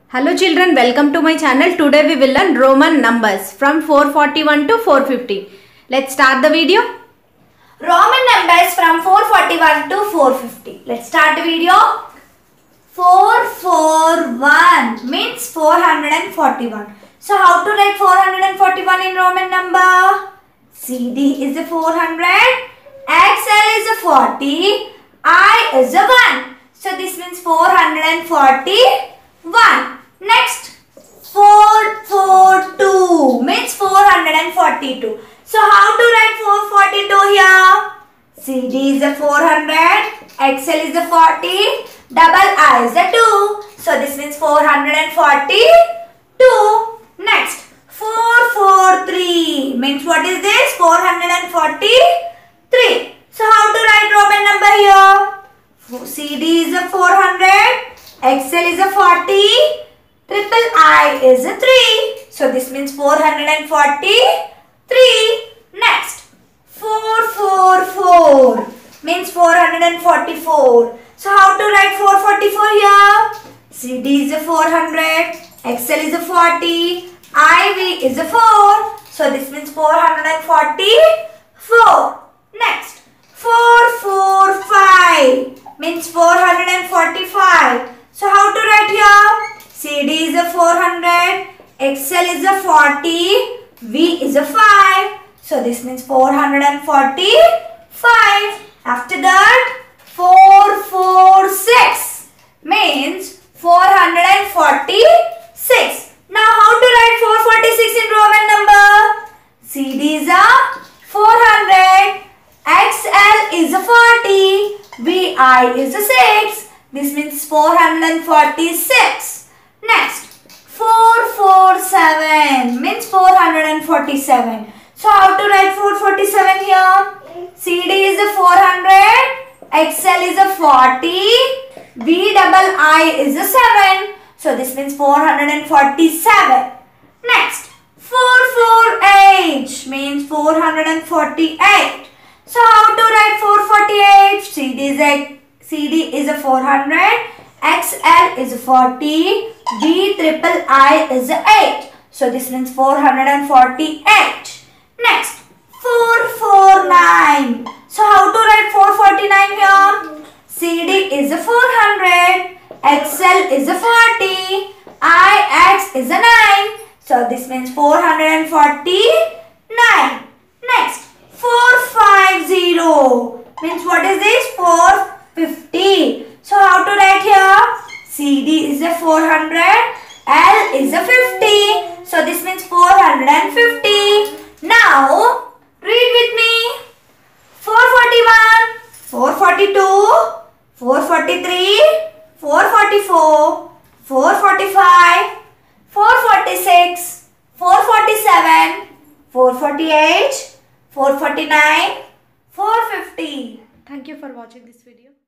Hello children, welcome to my channel. Today we will learn Roman numbers from 441 to 450. Let's start the video. Roman numbers from 441 to 450. Let's start the video. 441 means 441. So how to write 441 in Roman number? CD is a 400, XL is a 40, I is a 1. So this means 441. Next, 442 means 442. So how to write 442 here? CD is a 400, XL is a 40, double I is a 2. So this means 442. Next, 443 means what is this? 443. So how to write Roman number here? CD is a 400, XL is a 40, triple I is a 3. So this means 443. Next, 444 means 444. So how to write 444 here? CD is a 400, XL is a 40, IV is a 4. So this means 444. Next, 445 means 445. So how to write here? CD is a 400, XL is a 40, V is a 5. So this means 445. After that, 446 means 446. Now how to write 446 in Roman number? CD is a 400, XL is a 40, VI is a 6. This means 446. Next, 447 means 447. So how to write 447 here? CD is a 400, XL is a 40, V double I is a 7. So this means 447. Next, 448 means 448. So how to write 448? CD is a 400, XL is a 40, V triple I is a 8. So this means 448. Next, 449. So how to write 449 here? CD is a 400, XL is a 40, IX is a 9. So this means 449. Next, 450 means what is this? 450. So how to write here? CD is a 400, L is a 50. So this means 450. Now read with me. 441, 442, 443, 444, 445, 446, 447, 448, 449, 450. Thank you for watching this video.